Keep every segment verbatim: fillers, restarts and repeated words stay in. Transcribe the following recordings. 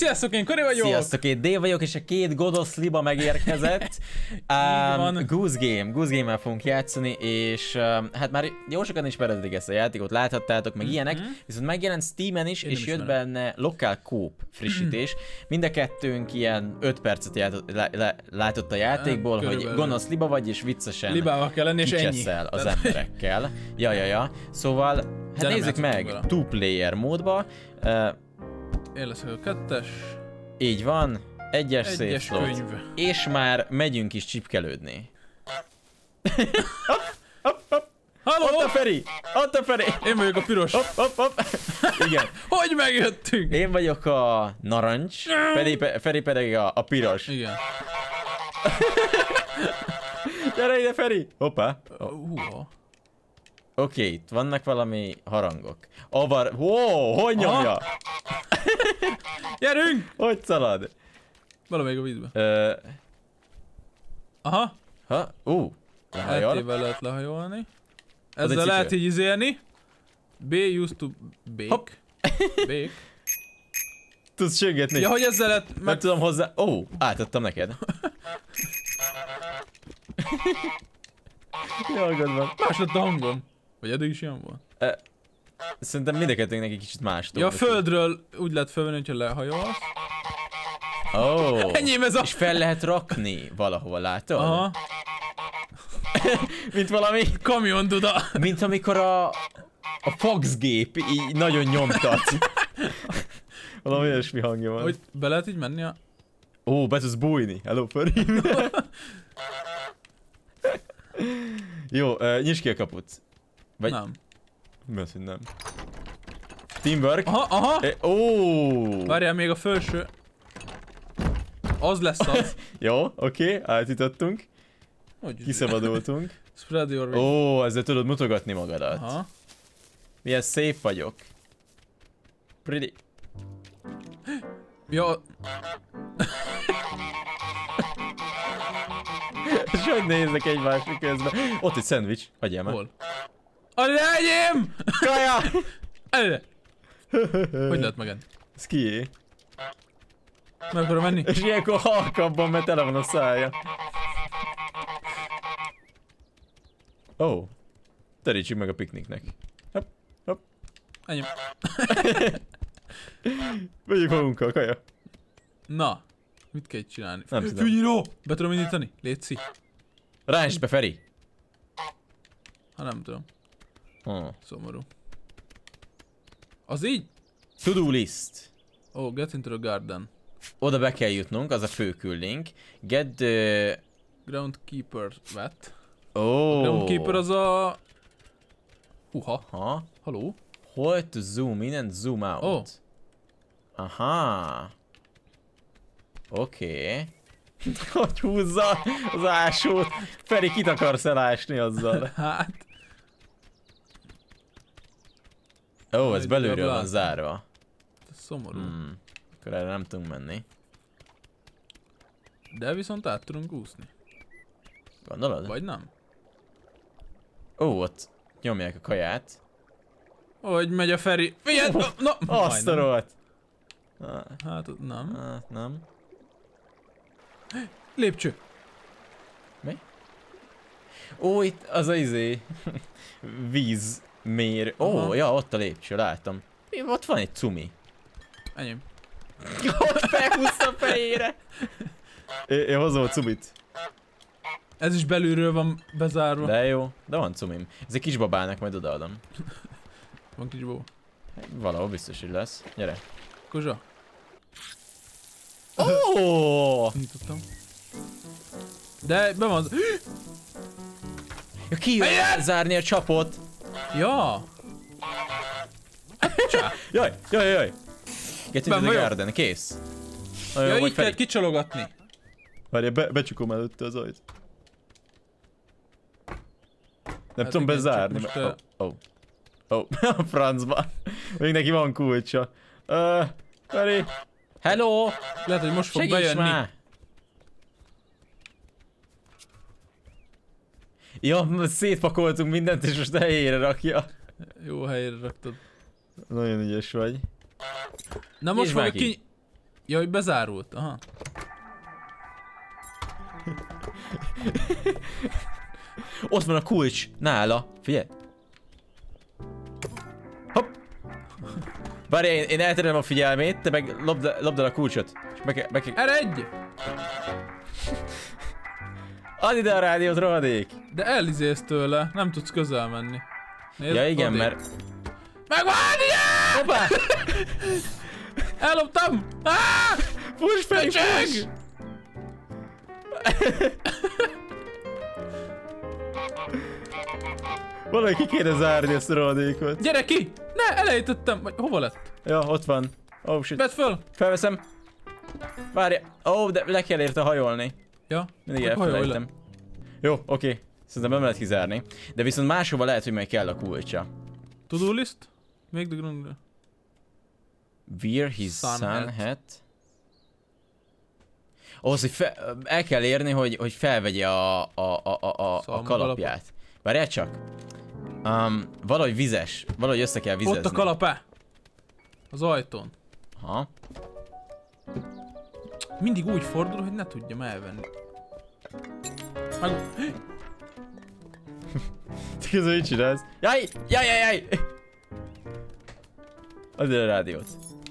Sziasztok, én Kori vagyok! Sziasztok, én Dave vagyok, és a két godosz liba megérkezett. um, Goose Game, Goose Game-mel fogunk játszani, és um, hát már jó sokan ismeredik ezt a játékot, láthattátok, meg mm-hmm. ilyenek, viszont megjelent Steamen is, én és jött benne Local Coop frissítés. Mind a kettőnk ilyen öt percet játott, lá, lá, látott a játékból, Körülbelül. hogy gonosz liba vagy, és viccesen Libával kell lenni, és ennyi. az emberekkel. Ja, ja, ja. Szóval, hát nézzük meg, vele. two player módba. Uh, Én leszek a kettes. Így van, egyes, egyes szép könyv. És már megyünk is csipkelődni. hopp, hopp, hopp. Halló! Ott a Feri! Ott a Feri! Én vagyok a piros. Hopp, hopp, hopp. Igen. Hogy megjöttünk? Én vagyok a narancs, Feri, Feri pedig a, a piros. Igen. Gyere ide, Feri! Hoppá! Uh-huh. Oké, okay, itt vannak valami harangok. Avar... Wow, hogy nyomja? Gyerünk! Hogy szalad? Valamelyik a vízbe. Ö... Aha. Ha? Ú, uh, lehajol. L-tével lehet lehajolni. Ezzel lehet így izélni. B used to bake. Hopp. Bake. Tudsz söngetni? Ja, hogy ezzel lehet... Meg... Nem tudom hozzá... Ó, oh, átadtam neked. Jogod van. Más lett a hangom. Vagy eddig is ilyen volt? E, szerintem mindenkettőnknek egy kicsit más. Ja, a földről úgy lehet fölvenni, hogyha lehajolsz. Ó, oh, enyém ez a... és fel lehet rakni valahova, látod? Aha. Mint valami... Kamion duda. Mint amikor a... A faxgép így nagyon nyomtat. Valami olyasmi hangja van. Hogy be lehet így menni a... Ó, oh, be tudsz bújni. Hello, Feri. Jó, uh, nyisd ki a kaput. Vagy... Nem. Mert, hogy nem. Teamwork. Aha, aha. E, ó. Oh. Várjál, még a felső. Az lesz az. Jó, oké, okay, átítottunk. Hogy kiszabadultunk. Spread your wings. Ó, oh, ezzel tudod mutogatni magadat. Aha. Milyen szép vagyok. Pretty. Ja. És hogy néznek egymásra közben? Ott egy szendvics. Hagyjál már. Hol? A legyém! Kaja! Előre! Hogy lehet megenni? Ez kié? Meg akarom menni? És ilyenkor halkabban, mert tele van a szája. Ó. Oh. Terítsük meg a pikniknek. Hopp, hopp. Ennyi. Vegyük magunkkal, Kaja. Na. Mit kell csinálni? Nem tudom. Fűnyíró! Be tudom indítani? Létszi. Ránysd be, Feri! Ha nem tudom. Hmm. Szomorú. Az így? To-do list. Oh, get into the garden. Oda be kell jutnunk, az a fő küldlink. Get the... Groundkeeper vet. Oh. A groundkeeper az a... Uha. Ha? Haló? Hold to zoom in and zoom out. Oh. Aha. Oké. Okay. Hogy húzza az ásót? Feri, kit akarsz elásni azzal? Hát... Ó, oh, ez belülről van zárva. Ez szomorú. Hmm. Akkor erre nem tudunk menni. De viszont át tudunk úszni. Gondolod? Vagy nem? Ó, oh, ott nyomják a kaját. Hogy megy a Feri. Figyelj! Oh, na! Azt a rohadt. Hát nem. Hát nem. Lépcső. Mi? Ó, itt az a izé. Vízmér. Ó, oh, ja, ott a lépcső, látom. Ott van egy cumi. Enyém. Ott felhúzta a fejére. Én, én hozom a cumit. Ez is belülről van bezárva. De jó, de van cumim. Ez egy kisbabának, majd odaadom. Van kisbaba. Valahol biztos, hogy lesz. Gyere. Kozsa. Ó! Oh! Nyitottam. De be van. Ja, ki jön zárni a csapot? Ja. Jaj, jaj, jaj. Get into the garden, kész. Nagyon ja, így kell kicsalogatni. Várjál, be, becsukom előtte az ajt. Nem hát tudom igen, bezárni. Ó, uh... oh. oh. oh. a francba. Még neki van kulcsa. Uh, Feri. Hello! Lehet, hogy most fog segíts bejönni. Már. Ja, szétpakoltunk mindent, és most helyére rakja. Jó helyére raktad. Nagyon ügyes vagy. Na most fogja ki... Ja, hogy bezárult, aha. Ott van a kulcs, nála. Figyelj. Hopp. Várj, én, én elterelem a figyelmét, te meg lopd, lopd el a kulcsot. És be, be, be... Eredj! Add ide a rádiót, rohadék! De elizélsz tőle, nem tudsz közel menni. Nézd, ja igen, odébb. mert... Megvan! Yeah! Hoppá! Elloptam! Ah! Fuss fel, fuss! Valahogy ki kéne zárni ezt a rohadékot. Gyere ki! Ne, elejtettem! Vagy hova lett? Ja, ott van. Oh shit. Vedd föl! Felveszem. Várj. Ó, oh, de le kell érte hajolni. Ja. Mindig elfelejtem. Jó, oké. Okay. Szerintem nem lehet kizárni. De viszont máshova lehet, hogy meg kell a kulcsa. To-do list? Make the ground. Wear his sun, Sun sun hat. hat. Ahhoz, hogy fe, el kell érni, hogy, hogy felvegye a, a, a, a, a, a kalapját. Várjál csak. Um, valahogy vizes. Valahogy össze kell vizezni. Ott a kalapá. Az ajtón. Ha. Mindig úgy fordul, hogy ne tudjam elvenni. Meg... Te közben mit csinálsz? Jaj! Jaj, jaj, jaj! Add el a rádiót.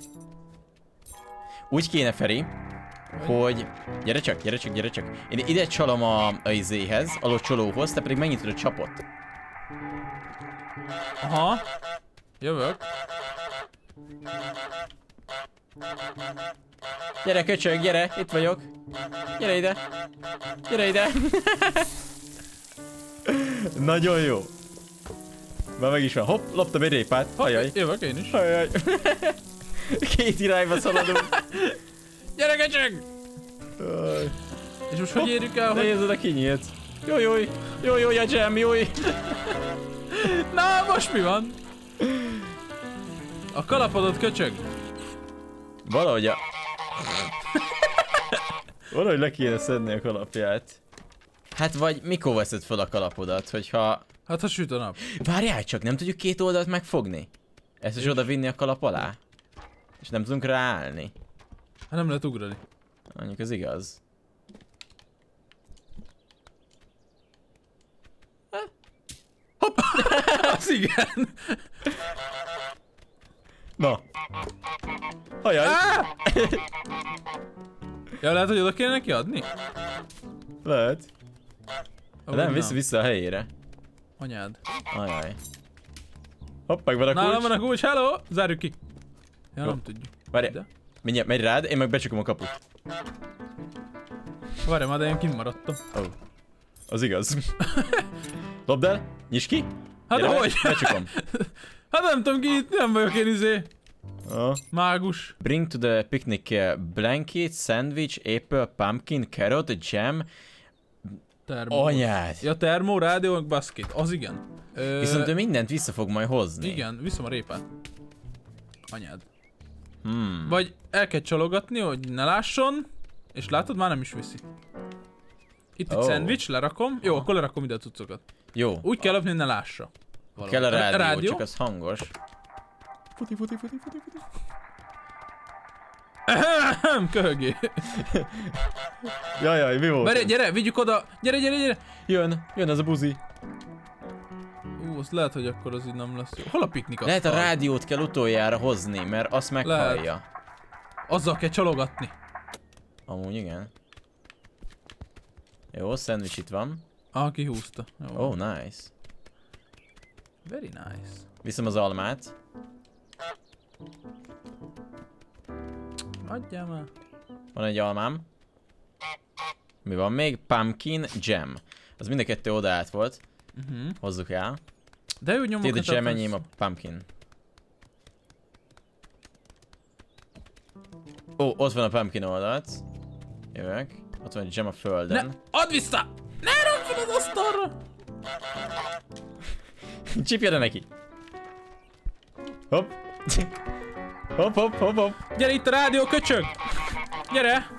Úgy kéne, Feri, hogy... Gyere csak, gyere csak, gyere csak. Én ide csalom a, a izéhez, a locsolóhoz, te pedig megnyitod a csapot. Aha. Jövök. Gyere, köcsög, gyere, itt vagyok. Gyere ide. Gyere ide. Nagyon jó. Már meg is van. Hopp, loptam egy répát. Ajaj. Jövök én is. Ajaj. Két irányba szaladunk. Gyere, köcsög! És most hogy érjük el, hogy... Nézd, a kinyílt. Jó, jó, jó, jó, a jam, jó. Na, most mi van? A kalapodot, köcsög. Valahogy a... Valahogy le kéne szedni a kalapját. Hát vagy mikor veszed fel a kalapodat, hogyha... Hát ha süt a nap. Várjál csak, nem tudjuk két oldalt megfogni? Ezt is oda vinni a kalap alá? És nem tudunk ráállni. Hát nem lehet ugrani. Mondjuk ez igaz. Hopp! Az igen. Na. Ajaj. Ah! Ja, lehet, hogy oda kéne neki adni? Lehet. Oh, nem, vissza, vissza a helyére. Anyád. Ajaj. Hopp, megvan a kulcs. Nálam van a kulcs, hello! Zárjuk ki. Ja, Jó. nem tudjuk. Várj, De? mindjárt megy rád, én meg becsukom a kaput. Várj már, de én kint maradtam. Ó. Oh. Az igaz. Dobd el, nyisd ki. Hát Gyere, hogy? becsukom. Hát nem tudom ki, itt nem vagyok én izé. Oh. Mágus. Bring to the picnic uh, blanket, sandwich, apple, pumpkin, carrot, jam. Termó. Anyád. Ja, termó, rádió, meg basket. Az igen. Ö... Viszont ő mindent vissza fog majd hozni. Igen, viszem a répát. Anyád. Hmm. Vagy el kell csalogatni, hogy ne lásson, és látod, már nem is viszi. Itt egy Oh. szendvics, lerakom. Jó, akkor lerakom ide a cuccokat. Jó. Úgy kell lopni, hogy ne lássa. Valami. Kell a rádió, rádió? csak az hangos. Futi, futi, futi, futi, futi. Ehem, köhögé. Jajjaj, mi volt? Várj, gyere, vigyük oda. Gyere, gyere, gyere. Jön, jön az a buzi. Ú, azt lehet, hogy akkor az így nem lesz jó. Hol a piknik Lehet a asztal? rádiót kell utoljára hozni, mert azt meghallja. Azzal kell csalogatni. Amúgy igen. Jó, szendvics itt van. Ah, kihúzta. Jó. Oh, nice. Very nice. Viszem az almát. Adjál már. Van egy almám. Mi van még? Pumpkin jam. Az mind a kettő oda át volt. Uh-huh. Hozzuk el. De jó nyomokat. Tiéd a jam, enyém a pumpkin. Ó, ott van a pumpkin oldalt. Jövök. Ott van egy jam a földön. Ne, add vissza! Ne rakd fel az asztalra! Csipjad neki. Hopp. Hopp, hopp, hopp, hopp. Gyere itt a rádió, köcsög! Gyere!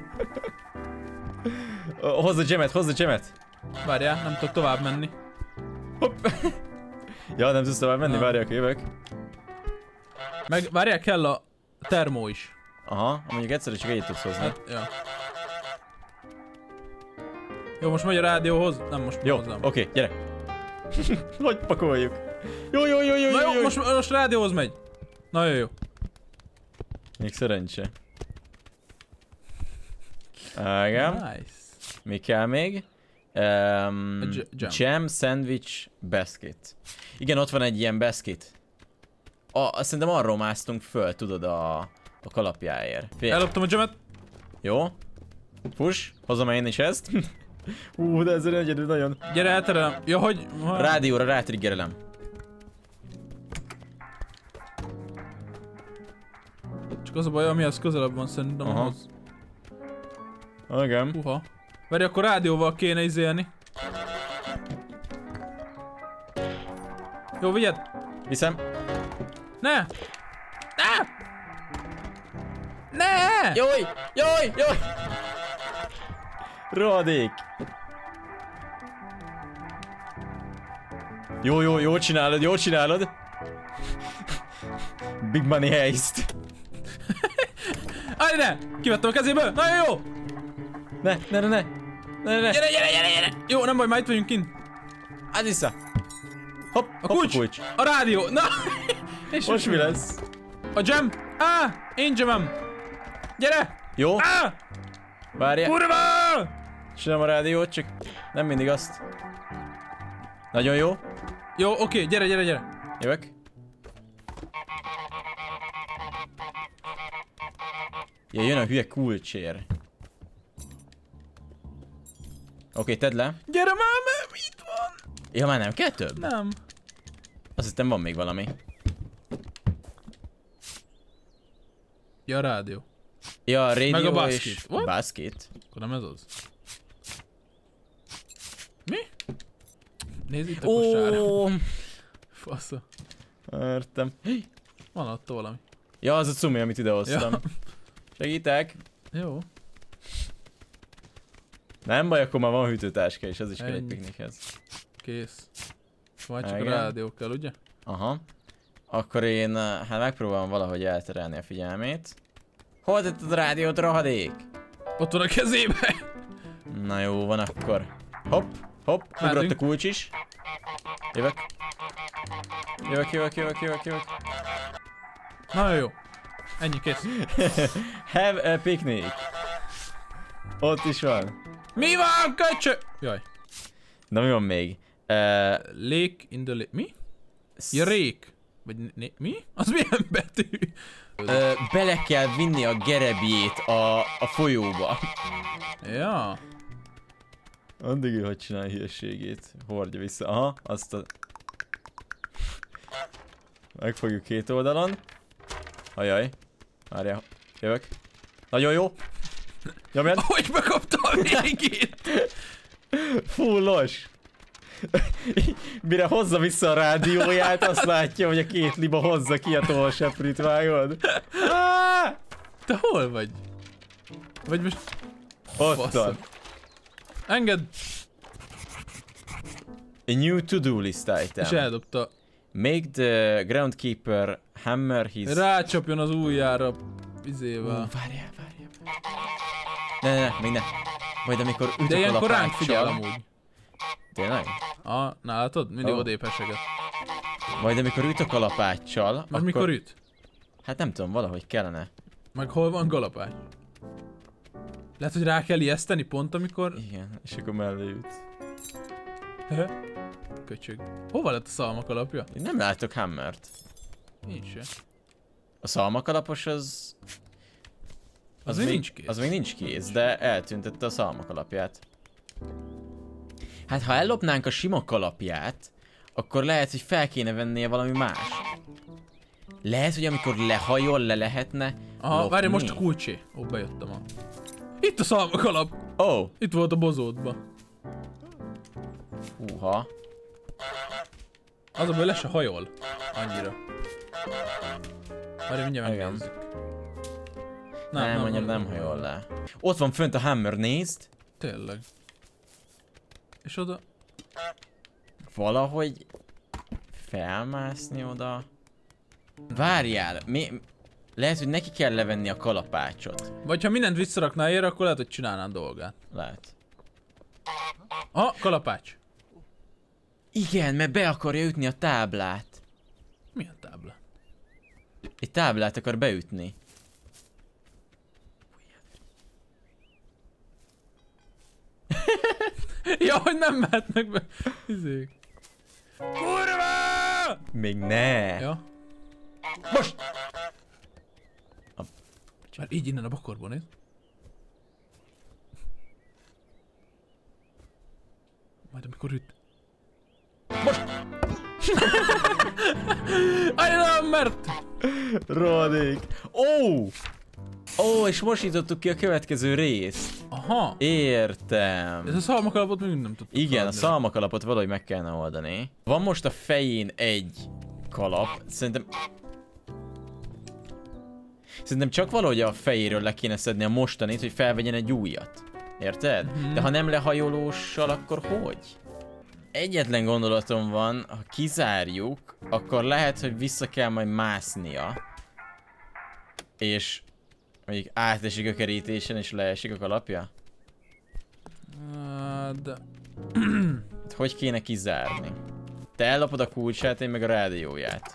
Hozd a gemet, hozd a gemet. Várjál, nem tudok tovább menni. Hopp. Ja, nem tudsz tovább menni, Nem. várjak, jövök. Meg várjál, kell a termó is. Aha, mondjuk egyszerű csak egyet tudsz hozni. Hát, ja. Jó, most megy a rádióhoz? Nem, most jó, hozzám. oké, okay, gyere. Hogy pakoljuk? Jó, jó, jó, jó, Na jó, jó, most, most rádióhoz megy. Na jó, jó. Még szerencse. Igen. Nice. Mi kell még? Um, jam. jam Sandwich Basket. Igen, ott van egy ilyen basket. A, szerintem arról másztunk föl, tudod, a, a kalapjáért. Fél. Elloptam a jamet. Jó. Push, hozom én is ezt. Hú, de ezzel egyedül nagyon. Gyere, elterelem. Ja, hogy... Ha... Rádióra rátriggerelem. Csak az a baj, amihez közelebb van szerintem ahhoz. Igen. Uha. Várj, akkor rádióval kéne izélni. Jó, vigyed! Viszem. Ne! Ne! Ne! Jaj! Jaj! Jaj! Rohadék! Jó, jó, jó csinálod, jó csinálod! Big money heist! Állj, ne! Kivettem a kezéből! Na jó! Ne, ne, ne, ne! Ne, ne, Gyere, gyere, gyere, gyere! Jó, nem baj, már itt vagyunk kint. Át vissza! Hopp, A kulcs! a kulcs! A rádió! Na! És most mi lesz? A jam! Á! Én jamem! Gyere! Jó? Á! Várjál! Kurva! Csinálom a rádiót, csak nem mindig azt. Nagyon jó. Jó, oké, okay, gyere, gyere, gyere. Jövök. Ja, jön a hülye kulcsér. Oké, okay, tedd le. Gyere már, mert itt van! Ja, már nem kell több? Nem. Azt hiszem van még valami. Ja, a rádió. Ja, a rádió meg a basket. és What? basket. Akkor nem ez az. Mi? Nézd itt a Ó, kosárra. Fasza. Értem. Van ott valami. Ja, az a cumi, amit idehoztam. Ja. Segítek. Jó. Nem baj, akkor már van hűtőtáska is, az is kell egy Ennyi. piknikhez. Kész. Majd csak Igen. a rádió kell, ugye? Aha. Akkor én, hát megpróbálom valahogy elterelni a figyelmét. Hol tetted a rádiót, rohadék? Ott van a kezébe. Na jó, van akkor. Hopp, hopp, ugrott a kulcs is. Jövök. Jövök, jövök, jövök, jövök, jövök. Na jó. Ennyi, kész. Have a picnic. Ott is van. Mi van, köcsö? Jaj. Na mi van még? Uh, Lake in the lake. Mi? Ja, rék. Vagy né mi? Az milyen betű? uh, bele kell vinni a gerebjét a, a folyóba. Ja. Addig ő hogy csinál hülyeségét. Hordja vissza. Aha, azt a... Megfogjuk két oldalon. Ajaj. Várjál. Jövök. Nagyon jó. Nyomjad. Hogy bekapta a végét? Fullos. Mire hozza vissza a rádióját, azt látja, hogy a két liba hozza ki a tollseprűt, vágod? Te hol vagy? Vagy most... Ott van. Engedd! A new to-do list item. És eldobta. Make the groundkeeper hammer his... Rácsapjon az ujjára izével. Uh, várjál, várjál. Ne, ne, ne, még ne. Majd amikor ütök de ilyenkor ránk figyel lapáccsal... amúgy. Tényleg? Ah, na látod? Mindig Oh. odébb heseget. Majd amikor ütök a lapáccsal, Most akkor... mikor üt? Hát nem tudom, valahogy kellene. Meg hol van galapány? Lehet, hogy rá kell ijeszteni pont amikor... Igen, és akkor mellé üt. Köcsög. Hova lett a szalmak alapja? Én nem látok hammert. Nincs se. A szalmakalapos az... Az még még nincs kész. Az még nincs kész, de eltüntette a szalmakalapját. Hát ha ellopnánk a sima kalapját, akkor lehet, hogy fel kéne vennie valami más. Lehet, hogy amikor lehajol, le lehetne Aha, várj, most a kulcsé. Ó, bejöttem a... Itt a szalmak alap! Ó! Oh. Itt volt a bozótba. Húha. Az a baj, le se hajol. Annyira. Várj, mindjárt Igen. megnézzük. Nem, nem, nem, nem hajol le. Ott van fönt a hammer, nézd. Tényleg. És oda... Valahogy felmászni oda. Várjál, mi... Lehet, hogy neki kell levenni a kalapácsot. Vagy ha mindent visszarakná érre, akkor lehet, hogy csinálnál dolgát. Lehet. Ah, kalapács. Igen, mert be akarja ütni a táblát. Milyen tábla? Egy táblát akar beütni. Ja, hogy nem mehetnek be. Izék. Kurva! Még ne. Ja. Most! Már így innen a bokorból, nézd. Majd amikor üt. Most! Ajra, mert! Rohadék. Ó! Ó, és most nyitottuk ki a következő részt. Aha. Értem. Ez a szalmakalapot még nem tudtuk. Igen, a szalmakalapot valahogy meg kellene oldani. Van most a fején egy kalap. Szerintem... Szerintem csak valahogy a fejéről le kéne szedni a mostanit, hogy felvegyen egy újat. Érted? Mm-hmm. De ha nem lehajolóssal, akkor hogy? Egyetlen gondolatom van, ha kizárjuk, akkor lehet, hogy vissza kell majd másznia. És mondjuk átesik a kerítésen és leesik a kalapja? Uh, de... Hogy kéne kizárni? Te ellopod a kulcsát, én meg a rádióját.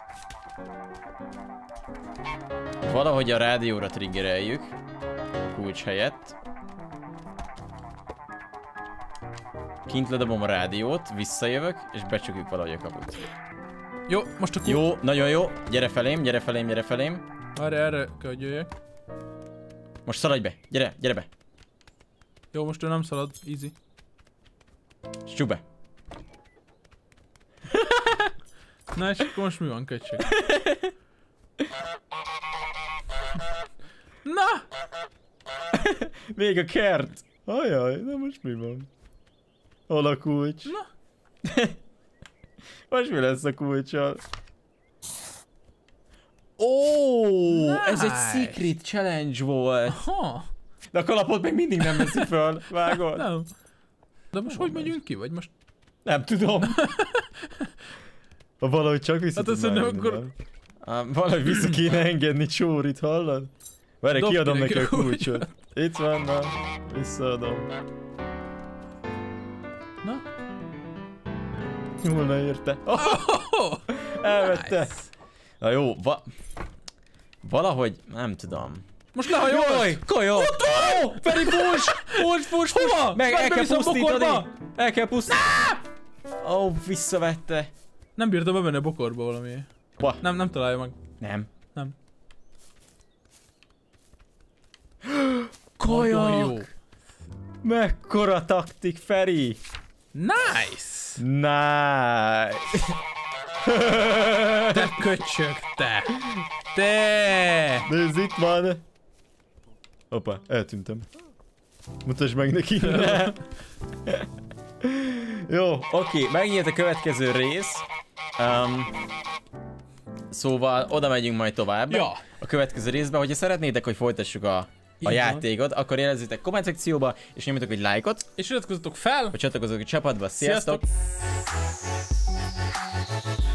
Valahogy a rádióra triggereljük a kulcs helyett. Kint ledobom a rádiót, visszajövök, és becsukjuk valahogy a kaput. Jó, most a kulcs. Jó, nagyon jó. Gyere felém, gyere felém, gyere felém. Várj, erre kell, hogy jöjjek. Most szaladj be, gyere, gyere be. Jó, most ő nem szalad, easy. És csuk be. Na és akkor most mi van, köcsög? Na! Még a kert. Ajaj, na most mi van? Hol a kulcs? Na? Most mi lesz a kulccsal? Ó, nice. Ez egy secret challenge volt. Aha. De a kalapot még mindig nem veszi föl, vágod? Nem. De most hogy megyünk ki, vagy most? Nem tudom. Valahogy csak vissza hát tudnám azt akkor... ah, valahogy vissza kéne engedni Csórit, hallod? Várj, kiadom neki a kulcsot. Itt van, na. Visszaadom. Na? Jól leérte. Oh, oh, elvette. Nice. Na jó, va... Valahogy, nem tudom. Most lehajolt! Jaj, kajak! Oh, Feri, fuss! Fuss, fuss, fuss! Hova? Meg el kell pusztítani! El kell pusztítani! Ó, oh, visszavette. Nem bírtam bemenni a bokorba valami. Ba. Nem, nem találja meg. Nem. Nem. Kajak! Mekkora taktik, Feri! Nice! Nice! Te köcsög, te! Te! Nézd, itt van! Hoppá, eltűntem. Mutasd meg neki! Jó, oké, megnyílt a következő rész. Um, szóval oda megyünk majd tovább. Ja. A következő részben, hogyha szeretnétek, hogy folytassuk a, a játékot, akkor jelezzétek komment szekcióba, és nyomjatok egy lájkot. És iratkozzatok fel! Vagy csatlakozzatok a csapatba. Sziasztok! Sziasztok.